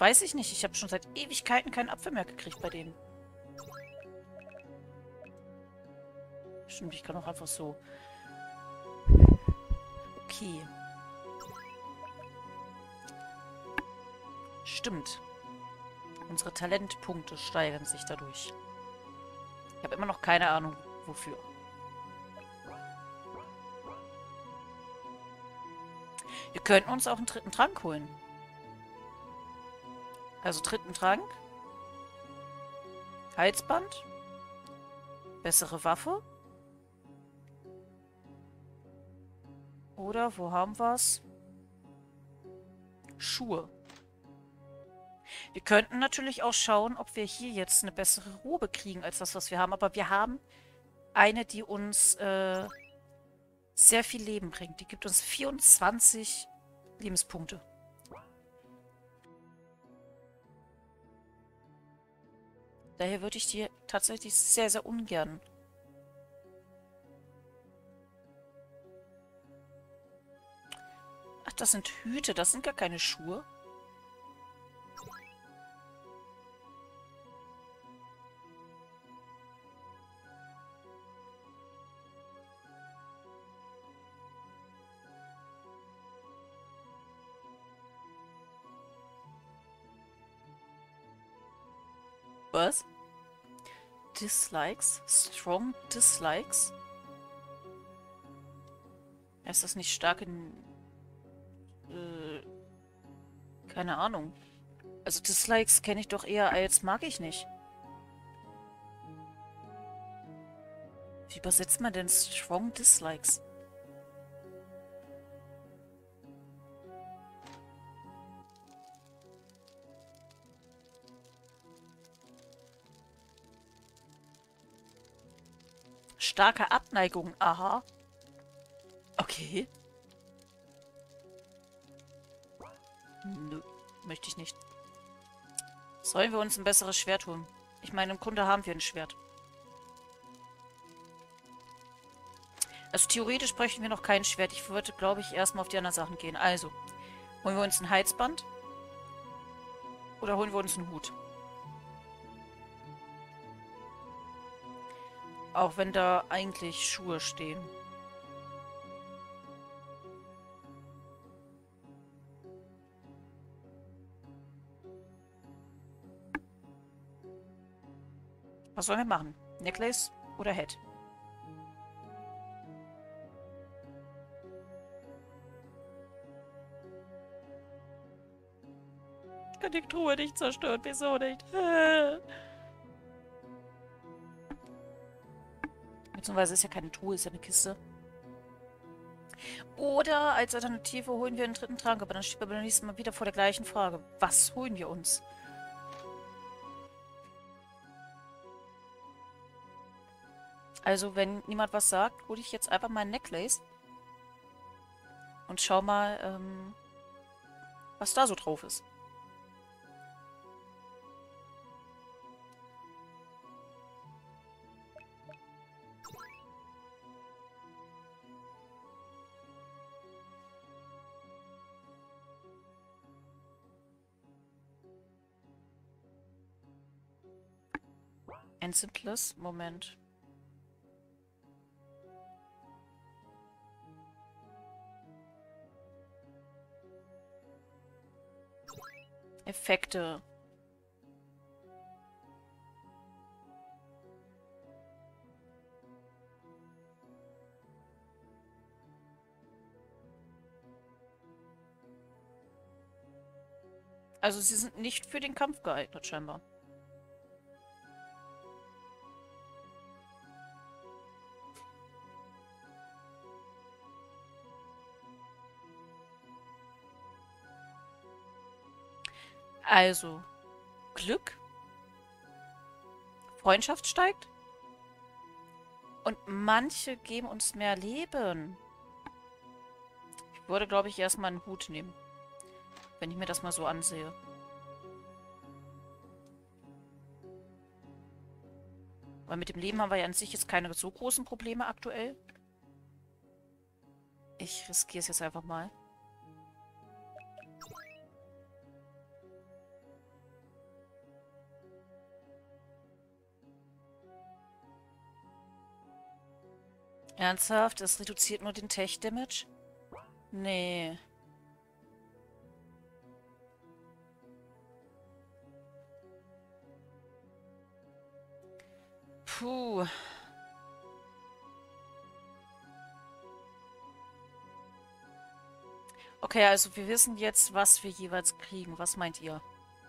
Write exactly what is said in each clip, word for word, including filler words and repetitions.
Weiß ich nicht. Ich habe schon seit Ewigkeiten keinen Apfel mehr gekriegt bei denen. Stimmt, ich kann auch einfach so... Okay. Stimmt. Unsere Talentpunkte steigern sich dadurch. Ich habe immer noch keine Ahnung, wofür. Wir könnten uns auch einen dritten Trank holen. Also dritten Trank. Halsband. Bessere Waffe. Oder, wo haben wir es? Schuhe. Wir könnten natürlich auch schauen, ob wir hier jetzt eine bessere Robe kriegen als das, was wir haben. Aber wir haben eine, die uns äh, sehr viel Leben bringt. Die gibt uns vierundzwanzig Lebenspunkte. Daher würde ich die tatsächlich sehr, sehr ungern. Ach, das sind Hüte, das sind gar keine Schuhe. Was? Dislikes? Strong Dislikes? Ist das nicht stark in... Äh, keine Ahnung. Also Dislikes kenne ich doch eher als mag ich nicht. Wie übersetzt man denn Strong Dislikes? Starke Abneigung, aha. Okay. Nö, möchte ich nicht. Sollen wir uns ein besseres Schwert holen? Ich meine, im Grunde haben wir ein Schwert. Also theoretisch bräuchten wir noch kein Schwert. Ich würde, glaube ich, erstmal auf die anderen Sachen gehen. Also, holen wir uns ein Halsband? Oder holen wir uns einen Hut? Auch wenn da eigentlich Schuhe stehen. Was sollen wir machen? Necklace oder Head? Ich kann die Truhe nicht zerstören. Wieso nicht? Beziehungsweise ist ja keine Truhe, ist ja eine Kiste. Oder als Alternative holen wir einen dritten Trank. Aber dann stehen wir beim nächsten Mal wieder vor der gleichen Frage. Was holen wir uns? Also, wenn niemand was sagt, hole ich jetzt einfach mal ein Necklace. Und schau mal, ähm, was da so drauf ist. Enchantless? Moment. Effekte. Also sie sind nicht für den Kampf geeignet, scheinbar. Also, Glück. Freundschaft steigt. Und manche geben uns mehr Leben. Ich würde, glaube ich, erstmal einen Hut nehmen. Wenn ich mir das mal so ansehe. Weil mit dem Leben haben wir ja an sich jetzt keine so großen Probleme aktuell. Ich riskiere es jetzt einfach mal. Ernsthaft? Das reduziert nur den Tech-Damage? Nee. Puh. Okay, also wir wissen jetzt, was wir jeweils kriegen. Was meint ihr?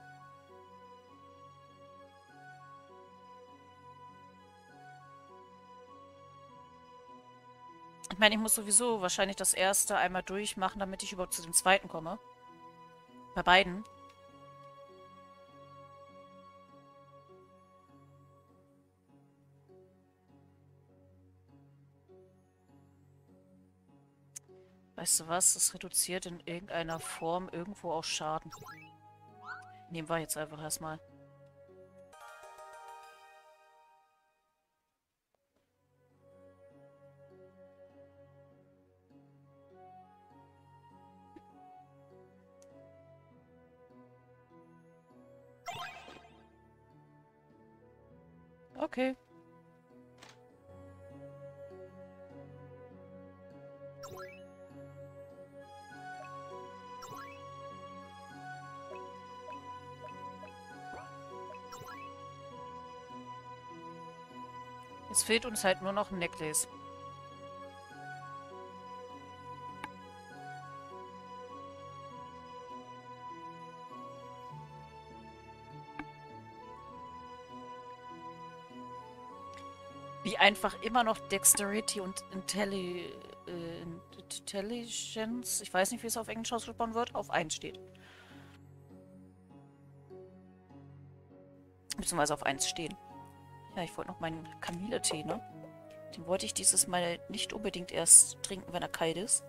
Ich meine, ich muss sowieso wahrscheinlich das erste einmal durchmachen, damit ich überhaupt zu dem zweiten komme. Bei beiden. Weißt du was? Das reduziert in irgendeiner Form irgendwo auch Schaden. Nehmen wir jetzt einfach erstmal. Okay. Jetzt fehlt uns halt nur noch ein Necklace. Wie einfach immer noch Dexterity und Intelli äh, Intelligence, ich weiß nicht, wie es auf Englisch ausgesprochen wird, auf eins steht. Beziehungsweise auf eins stehen. Ja, ich wollte noch meinen Kamille-Tee, ne? Den wollte ich dieses Mal nicht unbedingt erst trinken, wenn er kalt ist.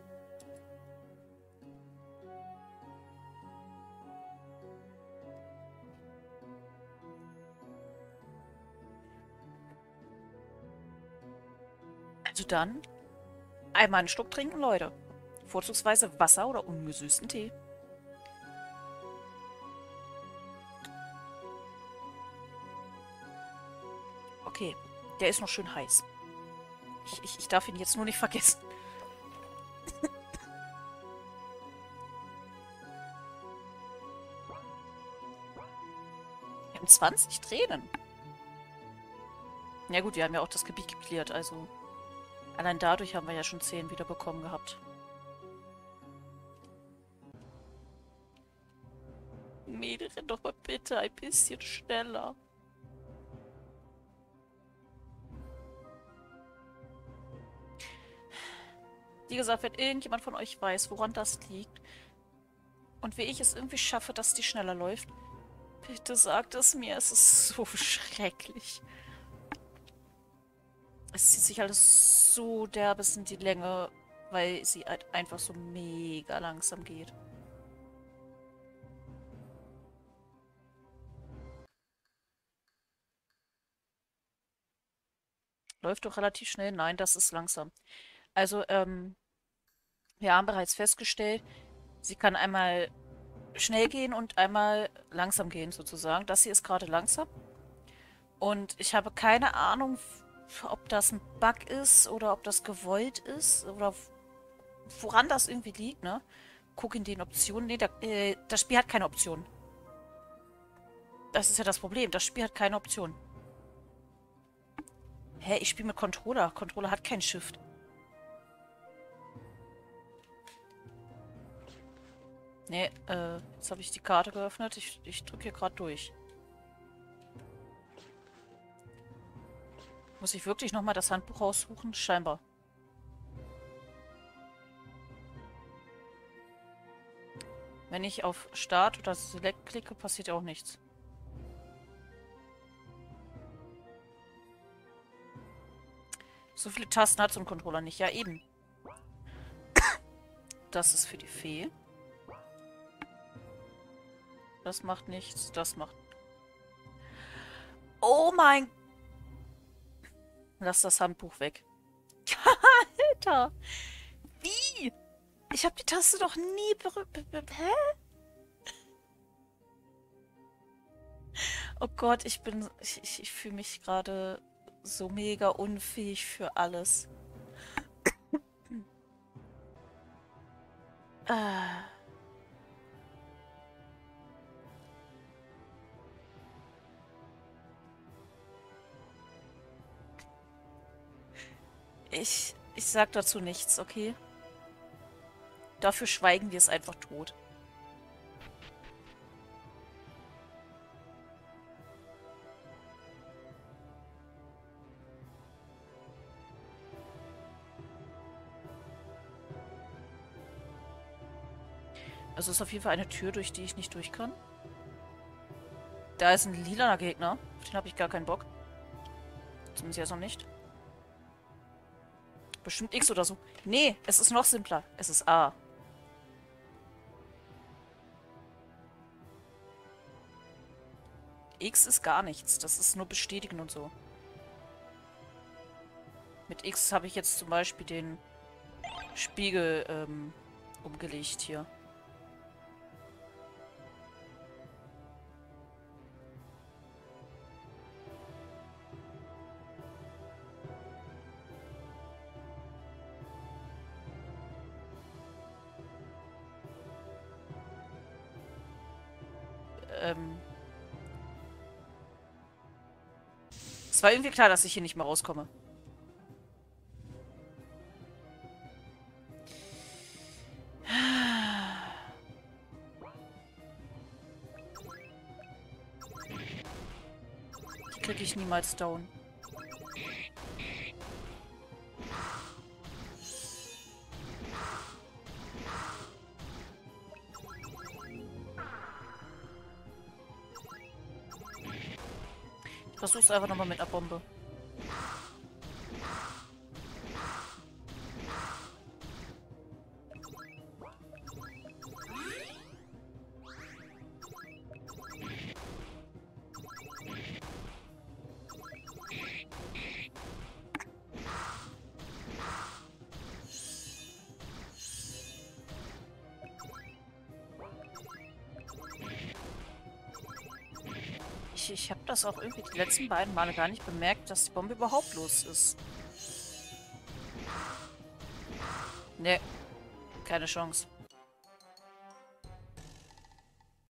Also dann einmal einen Schluck trinken, Leute. Vorzugsweise Wasser oder ungesüßten Tee. Okay, der ist noch schön heiß. Ich, ich, ich darf ihn jetzt nur nicht vergessen. Wir haben zwanzig Tränen. Ja gut, wir haben ja auch das Gebiet geklärt, also allein dadurch haben wir ja schon zehn wieder bekommen gehabt. Mädel, renn doch mal bitte ein bisschen schneller. Wie gesagt, wenn irgendjemand von euch weiß, woran das liegt und wie ich es irgendwie schaffe, dass die schneller läuft, bitte sagt es mir. Es ist so schrecklich. Es zieht sich alles so derbes in die Länge, weil sie halt einfach so mega langsam geht. Läuft doch relativ schnell. Nein, das ist langsam. Also, ähm, wir haben bereits festgestellt, sie kann einmal schnell gehen und einmal langsam gehen, sozusagen. Das hier ist gerade langsam. Und ich habe keine Ahnung, ob das ein Bug ist oder ob das gewollt ist oder woran das irgendwie liegt, ne? Guck in den Optionen. Nee, da, äh, das Spiel hat keine Option. Das ist ja das Problem. Das Spiel hat keine Option. Hä, ich spiele mit Controller. Controller hat kein Shift. Nee, äh, jetzt habe ich die Karte geöffnet. Ich, ich drücke hier gerade durch. Muss ich wirklich nochmal das Handbuch raussuchen? Scheinbar. Wenn ich auf Start oder Select klicke, passiert auch nichts. So viele Tasten hat so ein Controller nicht. Ja, eben. Das ist für die Fee. Das macht nichts. Das macht... Oh mein... Lass das Handbuch weg. Alter! Wie? Ich habe die Taste doch nie berührt. Hä? Oh Gott, ich bin... Ich, ich, ich fühle mich gerade so mega unfähig für alles. Äh. Ich, ich sag dazu nichts, okay? Dafür schweigen wir es einfach tot. Also ist auf jeden Fall eine Tür, durch die ich nicht durch kann. Da ist ein lilaner Gegner. Auf den habe ich gar keinen Bock. Zumindest jetzt noch nicht. Bestimmt X oder so. Nee, es ist noch simpler. Es ist A. X ist gar nichts. Das ist nur bestätigen und so. Mit X habe ich jetzt zum Beispiel den Spiegel ähm, umgelegt hier. Ähm... Es war irgendwie klar, dass ich hier nicht mehr rauskomme. Die kriege ich niemals down. Ich versuch's einfach nochmal mit einer Bombe. Ich, ich habe das auch irgendwie die letzten beiden Male gar nicht bemerkt, dass die Bombe überhaupt los ist. Nee, keine Chance.